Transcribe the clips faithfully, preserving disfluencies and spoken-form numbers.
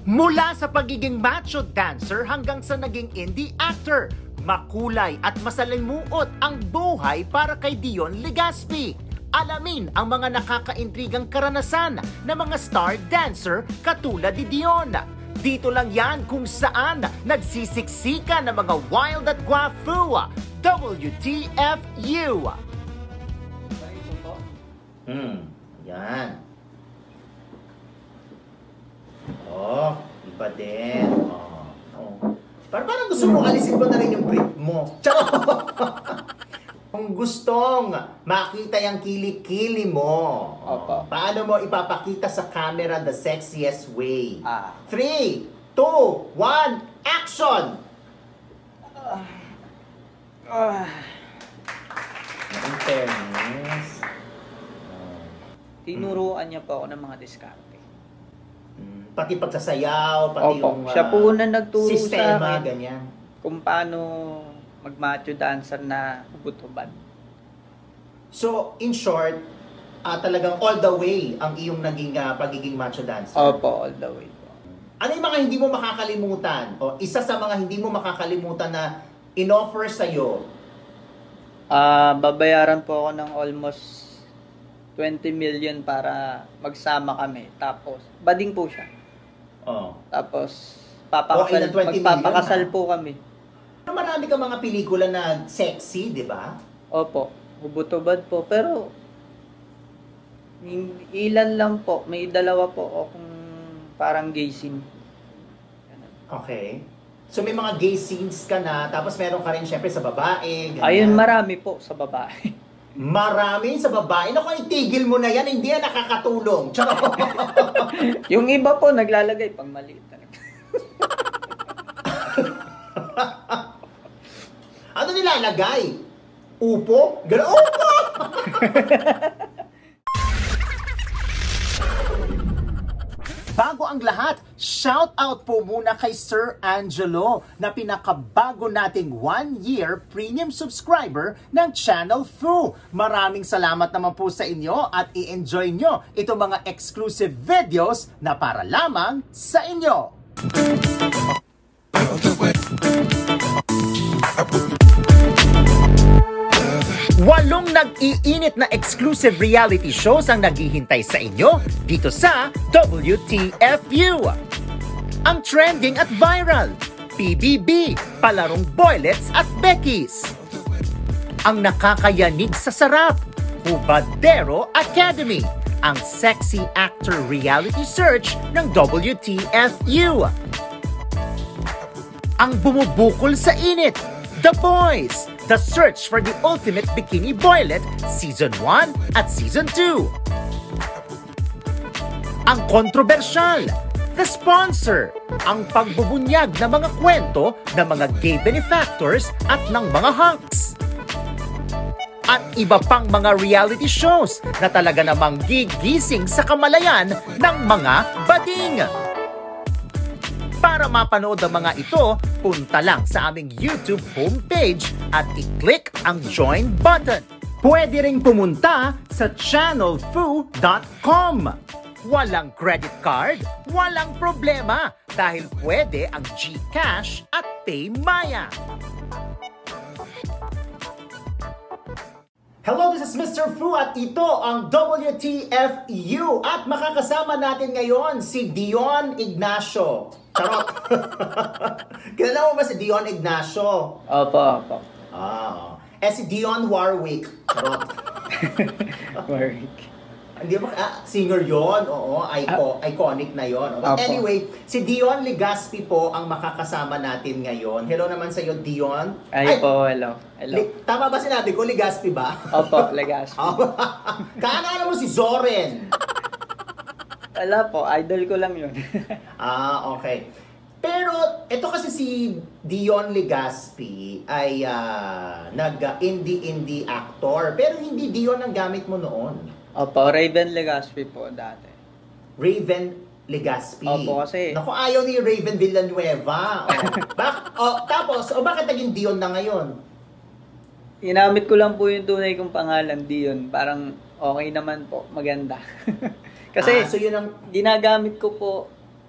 Mula sa pagiging macho dancer hanggang sa naging indie actor, makulay at masalimuot ang buhay para kay Dion Legaspi. Alamin ang mga nakakaintrigang karanasan ng mga star dancer katulad ni Dion. Dito lang yan kung saan nagsisiksika ng mga wild at guwapo. W T F U. Hmm, yan. Oh, iba din. Oh, oh. Parang parang gusto mo alisin mo na rin yung brief mo. Kung gustong makita yung kilikili mo, Opo. paano mo ipapakita sa camera the sexiest way? Ah. three, two, one, action! Uh, uh, In fairness. Tinuruan niya po ako ng mga diskarte. Mm, pati pagsasayaw, pati Opo, yung siya po uh, na nagturo sistema, sa akin ganyan. kung paano mag-macho dancer na hubot-hubad. So, in short, uh, talagang all the way ang iyong naging uh, pagiging macho dancer. Opo, all the way po. Ano yung mga hindi mo makakalimutan? O isa sa mga hindi mo makakalimutan na in-offer sa'yo? Ah, babayaran po ako ng almost twenty million para magsama kami. Tapos, bading po siya. Oh. Tapos, papakasal, Okay na twenty magpapakasal million, po kami. Marami ka mga pelikula na sexy, di ba? Opo, hubot-hubad po. Pero, hin- ilan lang po. May dalawa po akong parang gay scene. Ganun. Okay. So may mga gay scenes ka na, tapos meron ka rin syempre sa babae. Ganyan. Ayun, marami po sa babae. Marami sa babae. Naku, itigil mo na yan, hindi yan nakakatulong. Charot. Yung iba po, naglalagay pang maliit talaga. Ano nilalagay? Upo? Gano'n, upo! Bago ang lahat, shout out po muna kay Sir Angelo na pinakabago nating one-year premium subscriber ng Channel Fu. Maraming salamat naman po sa inyo at i-enjoy nyo itong mga exclusive videos na para lamang sa inyo. Walong nag-iinit na exclusive reality shows ang naghihintay sa inyo dito sa W T F U. Ang trending at viral, P B B, Palarong Boylets at Becky's. Ang nakakayanig sa sarap, Hubadero Academy, ang sexy actor reality search ng W T F U. Ang bumubukol sa init, The Boys, The Search for the Ultimate Bikini Boylet Season one at Season two. Ang kontrobersyal, The Sponsor, ang pagbubunyag ng mga kwento ng mga gay benefactors at ng mga hunks. At iba pang mga reality shows na talaga namang gigising sa kamalayan ng mga bading. Para mapanood ang mga ito, punta lang sa aming YouTube homepage at i-click ang join button. Pwede ring pumunta sa channel fu dot com. Walang credit card, walang problema dahil pwede ang GCash at PayMaya. Hello, this is Mister Fu at ito ang W T F U at makakasama natin ngayon si Dion Ignacio. Charot! Kilala mo ba si Dion Ignacio? Opo, opo. Ah, eh si Dion Warwick. Charot. Warwick. Hindi ba, ah, singer yon? Oo, icon, iconic na yon. But Apo. anyway, si Dion Legaspi po ang makakasama natin ngayon. Hello naman sa iyo, Dion. Ay, po, hello. Hello. Li- tama ba sinabi ko, Legaspi ba? Opo, Legaspi. Kaano mo si Zoren? Wala po, idol ko lang yun. Ah, okay. Pero, ito kasi si Dion Legaspi ay uh, nag-indie-indie actor. Pero hindi Dion ang gamit mo noon. Opo, Raven Legaspi po dati. Raven Legaspi. Opo, kasi... Naku, ayaw ni Raven Villanueva. Oh. Bak oh, tapos, o oh, bakit naging Dion na ngayon? Ginamit ko lang po yung tunay kong pangalan, Dion. Parang okay naman po, maganda. Kasi ah, so yun ang... ginagamit ko po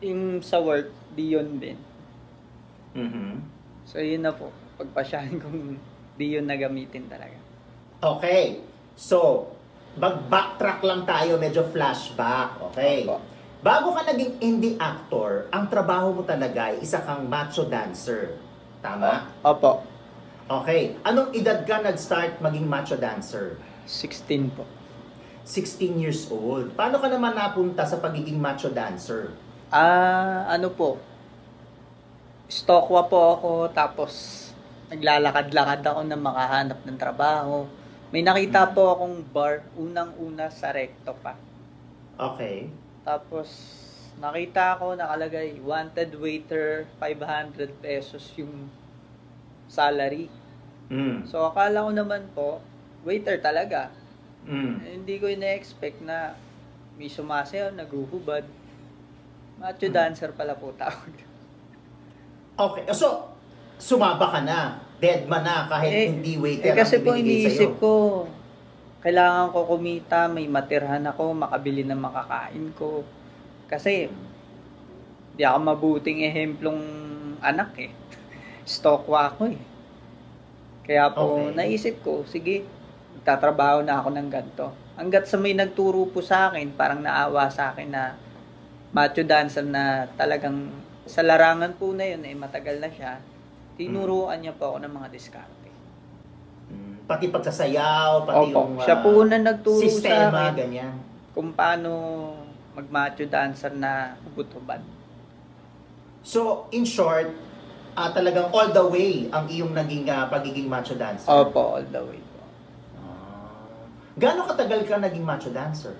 Yung sa work, Dion din. Mhm. So, yun na po. Pagpasyahin kong Dion na gamitin talaga. Okay. So, mag-backtrack lang tayo, medyo flashback. Okay. Opo. Bago ka naging indie actor, ang trabaho mo talaga ay isa kang macho dancer. Tama? Opo. Okay. Anong edad ka nag-start maging macho dancer? sixteen po. sixteen years old. Paano ka naman napunta sa pagiging macho dancer? Ah, ano po? Stokwa po ako, tapos naglalakad-lakad ako na makahanap ng trabaho. May nakita po akong bar, unang-una sa Recto pa. Okay. Tapos, nakita ko nakalagay, wanted waiter, five hundred pesos yung salary. Mm. So, akala ko naman po, waiter talaga. Mm. Eh, hindi ko ina-expect na may sumasayaw, naghuhubad. Macho Mm. dancer pala po tawag. Okay. So, sumaba ka na. Dead man na kahit Eh, hindi waiter Eh, kasi ang po ibinigay iniisip sa'yo. ko, kailangan ko kumita, may matirhan ako, makabili ng makakain ko. Kasi, di ako mabuting ehemplong anak eh. Stokwa ako eh. Kaya po, Okay. naisip ko, sige, magtatrabaho na ako ng ganito. Hanggat sa may nagturo po sa akin, parang naawa sa akin na macho dancer na talagang sa larangan po na yun, eh, matagal na siya. Tinuruan niya po ako ng mga diskarte. Mm. Pati pagsasayaw, pati Opo, yung siya ah, po na nagturo sa sistema, akin ganyan. kung paano mag-macho dancer na hubot-hubad. So, in short, ah, talagang all the way ang iyong naging ah, pagiging macho dancer. Opo, all the way po. Ah. Gaano katagal ka naging macho dancer?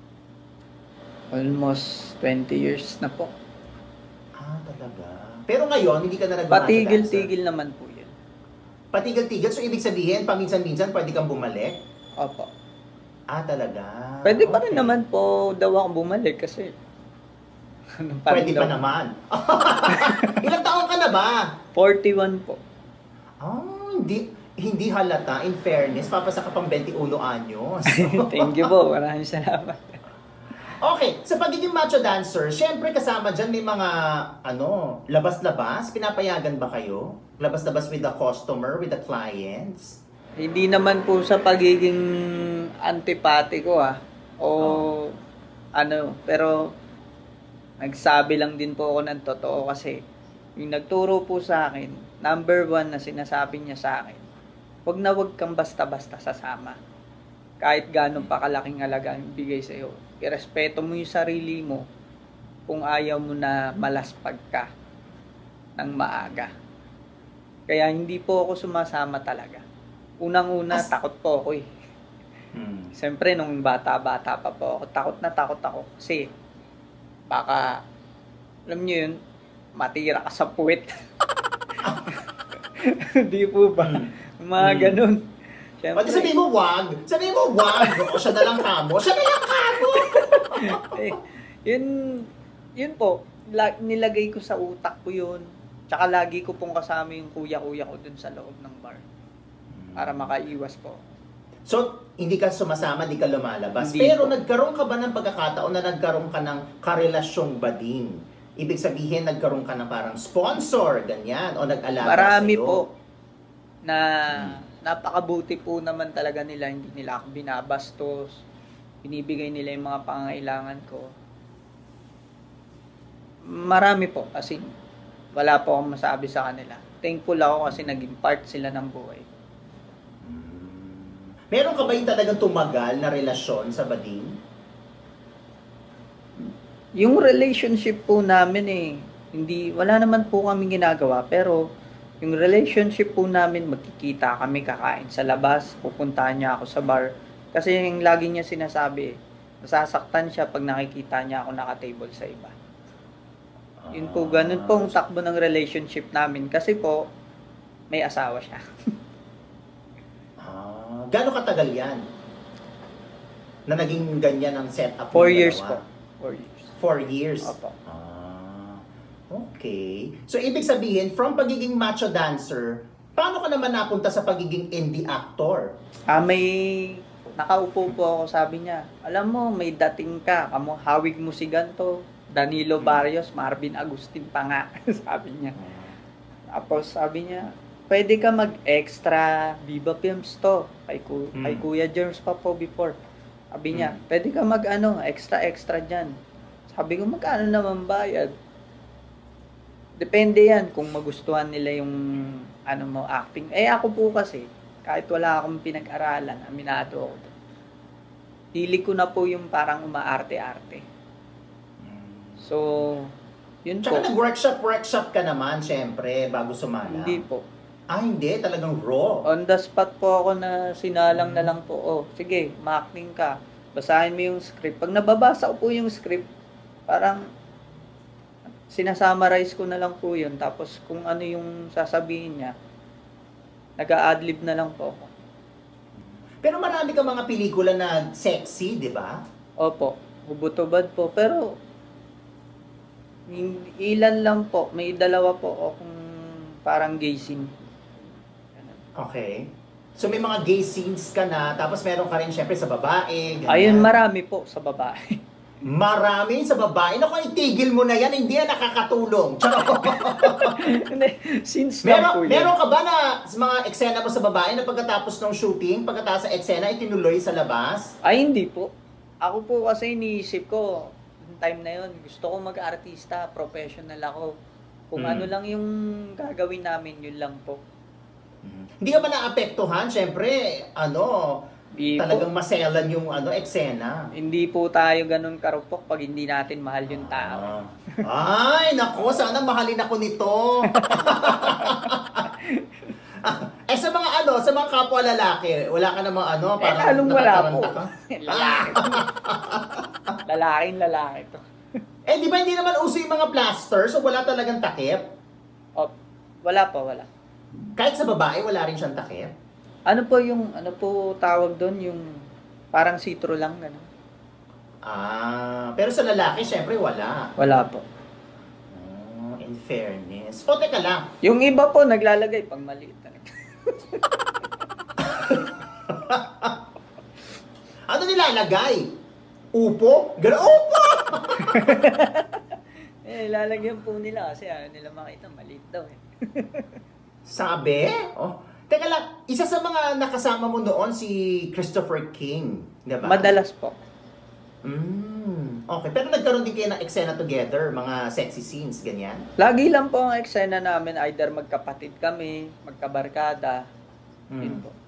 Almost twenty years na po. Ah, talaga. Pero ngayon, hindi ka na nag-macho dancer. Patigil-tigil naman po yun. Patigil-tigil? So, ibig sabihin, paminsan-minsan, pwede kang bumalik? Opo. Ah, talaga. Pwede pa rin Okay. naman po daw ako bumalik kasi ano, parang Pwede pa daw- naman. Ilang taon ka na ba? forty-one po. Ah, hindi hindi halata. In fairness, papasa ka pang twenty-one anyos. Thank you po. Maraming salamat. Okay, sa pagiging macho dancer, syempre kasama dyan may mga, ano, labas-labas. Pinapayagan ba kayo? Labas-labas with the customer, with the clients? Hindi naman po sa pagiging antipati ko ah. O ano, pero nagsabi lang din po ako ng totoo kasi yung nagturo po sa akin, number one na sinasabi niya sa akin, wag na wag kang basta-basta sasama. Kahit gano'n pa kalaking halaga ang bigay sa iyo. Irespeto mo yung sarili mo kung ayaw mo na malaspag ka ng maaga. Kaya hindi po ako sumasama talaga. Unang-una, As- takot po ako eh. Hmm. Siyempre, nung bata-bata pa po ako, takot na takot ako. Kasi, baka, alam nyo yun, matira ka sa puwet. Di po ba? Mga Hmm. ganun. Siyempre, Pati sabihin mo, wag. Sabihin mo, wag. O, siya na lang kamo. Siya na lang kamo. eh, yun, yun po, la, nilagay ko sa utak ko yun. Tsaka lagi ko pong kasama yung kuya-kuya ko dun sa loob ng bar. Para makaiwas po. So, hindi ka sumasama, hindi ka lumalabas. Hindi Pero po. nagkaroon ka ba ng pagkakataon na nagkaroon ka ng karelasyong bading? Ibig sabihin, nagkaroon ka ng parang sponsor, ganyan, o nag-alaga Marami sa'yo? po na napakabuti po naman talaga nila, hindi nila ako binabastos, binibigay nila yung mga pangangailangan ko. Marami po, kasi wala po akong masabi sa kanila. Thankful ako kasi naging part sila ng buhay. Hmm. Meron ka ba yung talagang tumagal na relasyon sa bading? Yung relationship po namin eh, hindi, wala naman po kami ginagawa, pero yung relationship po namin, magkikita kami, kakain sa labas, pupuntahan niya ako sa bar. Kasi yung lagi niya sinasabi, masasaktan siya pag nakikita niya ako naka-table sa iba. Yun po, ganun po ang takbo ng relationship namin. Kasi po, may asawa siya. Ah, gaano katagal yan? Na naging ganyan ang setup Four ng years dalawa? po. Four years. Four years? Opo. Ah, okay. So, ibig sabihin, from pagiging macho dancer, paano ka naman napunta sa pagiging indie actor? Ah, may nakaupo po ako, sabi niya, alam mo, may dating ka, kamo hawig mo si ganto, Danilo Barrios, Marvin Agustin pa nga, sabi niya. Tapos sabi niya, pwede ka mag-extra Viva Films to. Kay, ku- Mm. kay Kuya Germs pa po before. Sabi niya, Mm. pwede ka mag-ano, extra-extra dyan. Sabi ko, magkano naman bayad? Depende yan kung magustuhan nila yung ano mo, acting. Eh ako po kasi, kahit wala akong pinag-aralan, aminado ako doon. Hili ko na po yung parang umaarte-arte. So, yun po. Tsaka nag-workshop, workshop ka naman, syempre, bago sumala. Hindi po. Ah, hindi. Talagang raw. On the spot po ako na sinalang na lang po. Oh, sige, ma-acting ka. Basahin mo yung script. Pag nababasa ko po yung script, parang sinasummarize ko na lang po yun. Tapos kung ano yung sasabihin niya, nag-a-adlib na lang po ako. Pero marami ka mga pelikula na sexy, di ba? Opo, hubot-hubad po. Pero, hin- ilan lang po. May dalawa po akong parang gay scene. Ganun. Okay. So may mga gay scenes ka na, tapos meron ka rin syempre sa babae, ganyan. Ayun, marami po sa babae. Marami sa babae. Naku, itigil mo na yan, hindi yan nakakatulong. Charot. Hindi, scenes lang po meron, yun. meron ka ba na mga eksena mo sa babae na pagkatapos ng shooting, pagkatapos sa eksena, itinuloy sa labas? Ay, hindi po. Ako po kasi iniisip ko, yung time na yun, gusto ko mag-artista, professional ako. Kung Hmm. ano lang yung gagawin namin, yun lang po. Hindi ka ba naapektuhan? Syempre, ano, Hindi talagang po, maselan yung ano, eksena. hindi po tayo ganun karupok pag hindi natin mahal yung tao. Ah. Ay, nako, sana mahalin ako nito. eh sa mga ano, sa mga kapwa lalaki, wala ka namang ano, Eh, parang lalong wala po. natataranta ka? Lalaki. Lalaking lalaki to. Eh, di ba hindi naman uso yung mga plaster, so wala talagang takip? Oh, wala po, wala. Kahit sa babae, wala rin siyang takip? Ano po yung, ano po tawag doon, yung parang sitro lang, gano'n. Ah, pero sa lalaki, syempre wala. Wala po. Oh, in fairness. O, teka lang. Yung iba po, naglalagay pang maliit talaga. Ano nilalagay? Upo? Gano'n, upo! Eh, lalagyan po nila kasi ayaw nila makita, maliit daw eh. Sabi? Oh, teka lang, isa sa mga nakasama mo noon si Christopher King, di ba? Madalas po. Mm, okay, pero nagkaroon din kayo ng eksena together, mga sexy scenes, ganyan? Lagi lang po ang eksena namin, either magkapatid kami, magkabarkada. Mm. Yun po.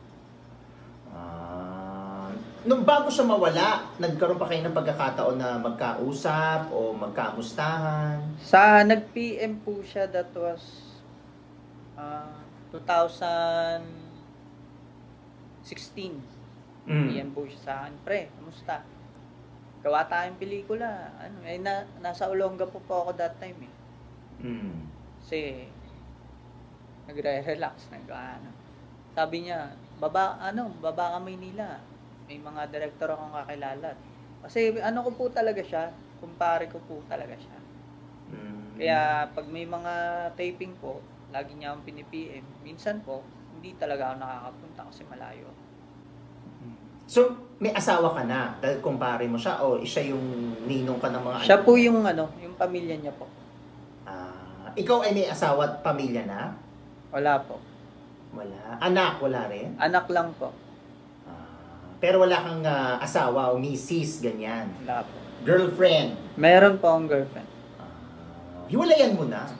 Ah, nung bago siya mawala, nagkaroon pa kayo ng pagkakataon na magkausap o magkamustahan? Sa nag-P M po siya, that was uh, twenty sixteen. Mm. P M po siya sa akin, pre, kamusta? Gawa tayong pelikula. Ano, eh, na, nasa Olonga po po ako that time eh. Mm. Kasi, nagre-relax, nag ano. Sabi niya, baba, ano, baba ka Maynila. May mga director akong kakilala. Kasi ano ko po talaga siya, kumpare ko po talaga siya. Mm. Kaya pag may mga taping po, lagi niya akong pini-P M. Minsan po, hindi talaga ako nakakapunta kasi malayo. So, may asawa ka na dahil kumpare mo siya o siya yung ninong ka ng mga Siya anak? po yung ano, yung pamilya niya po. Ah, ikaw ay may asawa at pamilya na? Wala po. Wala. Anak, wala rin? Anak lang po. Ah, pero wala kang ah, asawa o misis, ganyan. Wala po. Girlfriend. Meron po akong girlfriend. Ah, hiwalayan mo na.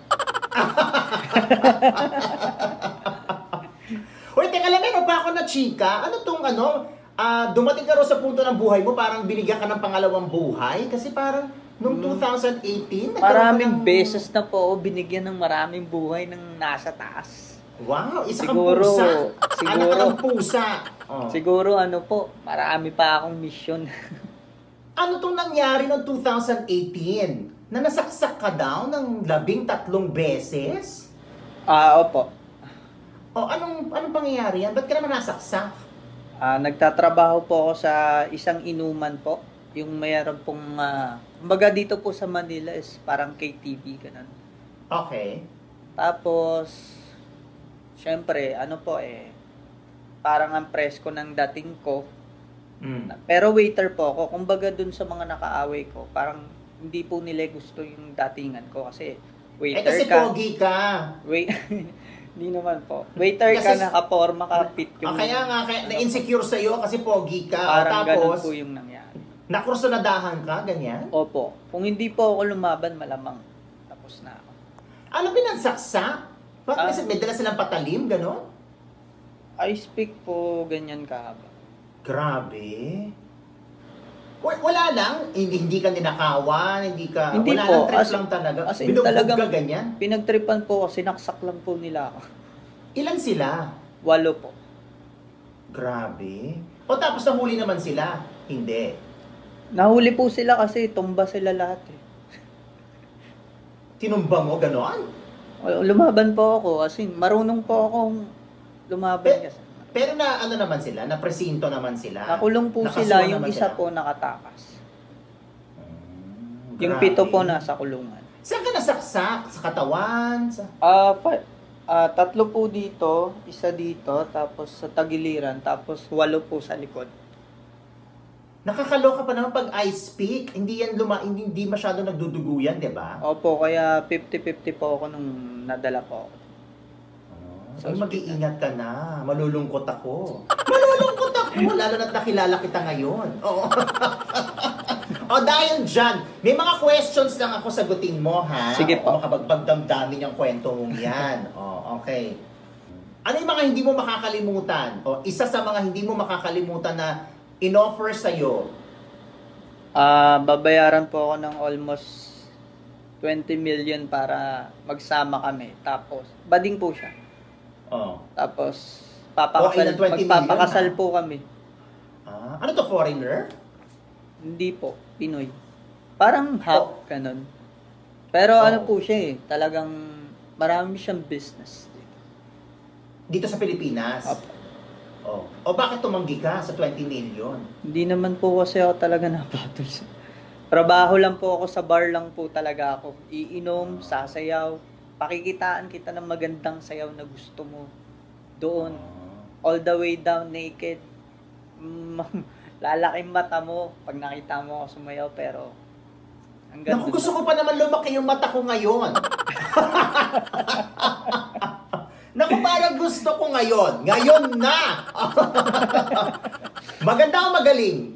Hoy, teka lang, meron pa ako na chika. Ano tong ano, ah, dumating ka rin sa punto ng buhay mo, parang binigyan ka ng pangalawang buhay? Kasi parang nung Hmm. twenty eighteen, nagkaroon ka Maraming ng- beses na po ako binigyan ng maraming buhay ng nasa taas. Wow, isa Siguro, kang pusa. siguro. Anak ka ng pusa. Oh. Siguro ano po, marami pa akong mission. Ano tong nangyari noong twenty eighteen? Na nasaksak ka daw ng labing tatlong beses? Ah, opo. O anong anong pangyayari yan? Ba't ka naman nasaksak? Ah, nagtatrabaho po ako sa isang inuman po. Yung mayroon pong, ah, kumbaga dito po sa Manila is parang K T V, ganun. Okay. Tapos, syempre, ano po eh, parang ang presko ng dating ko. Mm. Pero waiter po ako, kumbaga dun sa mga nakaaway ko, parang hindi po nila gusto yung datingan ko kasi waiter Eh kasi ka. pogi ka. Wait, hindi naman po. Waiter Kasi- ka, nakaporma ka, fit Ah, yung... kaya nga, kaya, na-insecure sa'yo kasi pogi ka. O, Parang ganun tapos, po yung nangyari. nakursunadahan ka, ganyan? Opo. Kung hindi po ako lumaban, malamang tapos na ako. Ano pinansaksak? Bakit Ah. may, may dala silang patalim, gano'n? I speak po ganyan kahaba. Grabe. Wa- Wala lang, hindi, hindi ka ninakawan, hindi ka, Hindi wala po, lang, trip as- lang talaga. as in Binugbog talagang- ka ganyan? Pinagtripan po kasi sinaksak lang po nila ako. Ilan sila? Walo po. Grabe. O tapos nahuli naman sila? Hindi. Nahuli po sila kasi tumba sila lahat eh. Tinumba mo, gano'n? Lumaban po ako, as in, marunong po akong lumaban Pe- kasi. Pero na ano naman sila, na presinto naman sila. Nakulong po Nakasuhan sila, yung naman isa sila. po nakatakas. Hmm, Yung grabe. pito po nasa kulungan. Saan ka nasaksak? Sa katawan? Sa... Ah, pa- ah, tatlo po dito, isa dito, tapos sa tagiliran, tapos walo po sa likod. Nakakaloka pa naman pag I speak. Hindi yan luma, hindi, hindi masyado nagdudugo yan, di ba? Opo, kaya fifty-fifty po ako nung nadala po ako. So, mag-iingat ka na. Malulungkot ako. Malulungkot ako. Lalo na't nakilala kita ngayon. Oo. O dahil dyan, may mga questions lang ako sagutin mo, ha? Sige po. O makabagbagdamdamin yung kwento mong yan. O, okay. Ano yung mga hindi mo makakalimutan? O isa sa mga hindi mo makakalimutan na in-offer sa'yo? Ah, babayaran po ako ng almost twenty million para magsama kami. Tapos, bading po siya. Oh. Tapos, Okay papakasal, na twenty million, magpapakasal ha? po kami. Ah, ano to, foreigner? Hindi po, Pinoy. Parang half, Oh. ganun. Pero Oh. ano po siya eh, talagang marami siyang business. Dito sa Pilipinas? Opo. Oh. O bakit tumanggi ka sa twenty million? Hindi naman po kasi ako talaga napatol sa... Trabaho lang po ako, sa bar lang po talaga ako. Iinom, sasayaw, pakikitaan kita ng magandang sayaw na gusto mo. Doon, all the way down naked. Mm, lalaking mata mo pag nakita mo ako sumayaw, pero hanggang Naku, doon gusto lang. ko pa naman lumaki yung mata ko ngayon. Naku, parang gusto ko ngayon. Ngayon na! Maganda o magaling?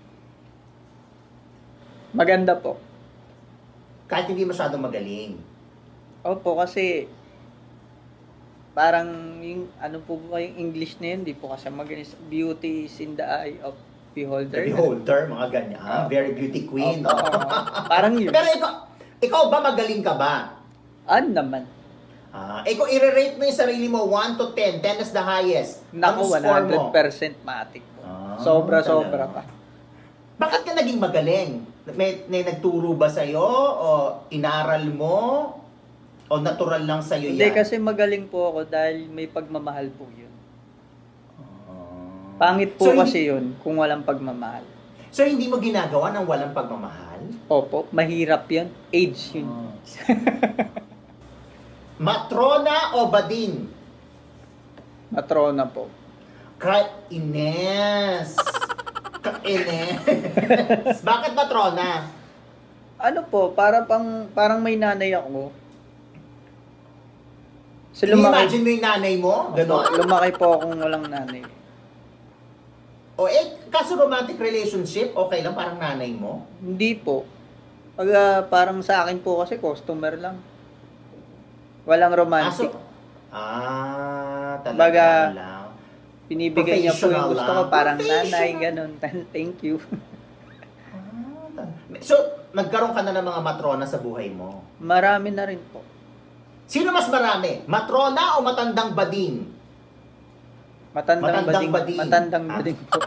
Maganda po. Kahit hindi masyadong magaling. Opo, kasi parang yung ano po ba yung English na yun, di po kasi maganis. Beauty is in the eye of beholder. The beholder, mga ganyan. Ah, very beauty queen. Opo, Oh. parang yun. Pero ikaw, ikaw ba magaling ka ba? Ano naman? Ah, ikaw i-rate mo yung sarili mo one to ten. ten is the highest. Naku, Anong score one mo? hundred percent matik po. Ah, Sobra-sobra talaga. pa. Bakit ka naging magaling? May, may nagturo ba sa'yo? O inaral mo? O natural lang sa'yo yan? Hindi, kasi magaling po ako dahil may pagmamahal po yun. Ah. Pangit po So, kasi hindi- yun kung walang pagmamahal. So, hindi mo ginagawa ng walang pagmamahal? Opo, mahirap yun. Age yun. Ah. Matrona o Bading? Matrona po. Ka-Ines. Ka-Ines. Bakit Matrona? Ano po, para pang, parang may nanay ako. So, Imagine mo yung nanay mo? Ganon? Opo, lumaki po akong walang nanay. O eh, kaso romantic relationship, okay lang parang nanay mo? Hindi po. Pag, ah, parang sa akin po kasi customer lang. Walang romantic. Aso, ah, talaga Baga, lang. Binibigay niya po yung professional gusto ko, lang. parang Professional. nanay, ganun. Thank you. Ah, ta- so, nagkaroon ka na ng mga matrona sa buhay mo. Marami na rin po. Sino mas marami? Matrona o matandang bading? Matandang, Matandang bading. bading. Matandang Ah. bading po.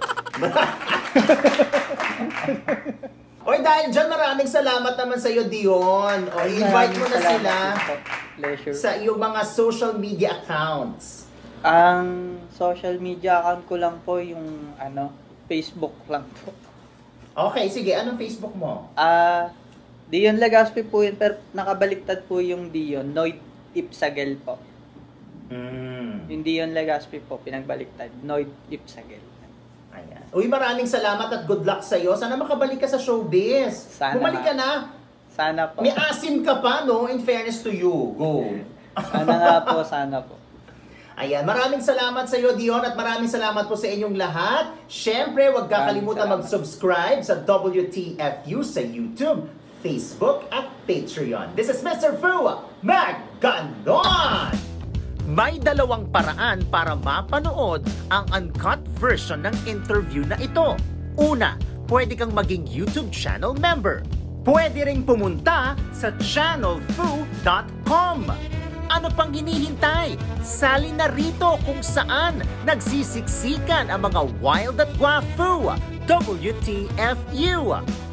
Oy, dahil dyan, maraming salamat naman sa iyo, Dion. O, i-invite mo na Maraming sila salamat po. Pleasure. sa iyong mga social media accounts. Ang social media account ko lang po yung ano, Facebook lang po. Okay, sige. Anong Facebook mo? Ah, Dion Legaspi po yun, pero nakabaliktad po yung Dion, Noyd Ipsagel po. Mm. Yung Dion Legaspi po, pinagbaliktad, Noyd Ipsagel. Ayan. Uy, maraming salamat at good luck sa iyo. Sana makabalik ka sa showbiz. Sana Bumalik nga. ka na. Sana po. May asim ka pa, no? In fairness to you. Go. Sana nga po, sana po. Ayan, maraming salamat sa iyo, Dion, at maraming salamat po sa inyong lahat. Siyempre, huwag kakalimutan mag-subscribe sa W T F U sa YouTube, Facebook, at Patreon. This is Mister Fu, Maganon! May dalawang paraan para mapanood ang uncut version ng interview na ito. Una, pwede kang maging YouTube channel member. Pwede ring pumunta sa channel fu dot com. Ano pang hinihintay? Sali na rito kung saan nagsisiksikan ang mga wild at guwapo. W T F U.